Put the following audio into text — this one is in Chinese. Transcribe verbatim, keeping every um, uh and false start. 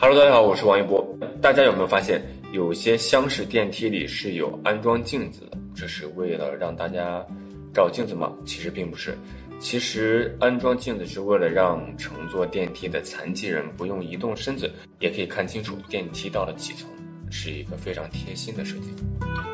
Hello， 大家好，我是王一博。大家有没有发现，有些厢式电梯里是有安装镜子的？这是为了让大家照镜子吗？其实并不是。其实安装镜子是为了让乘坐电梯的残疾人不用移动身子，也可以看清楚电梯到了几层，是一个非常贴心的设计。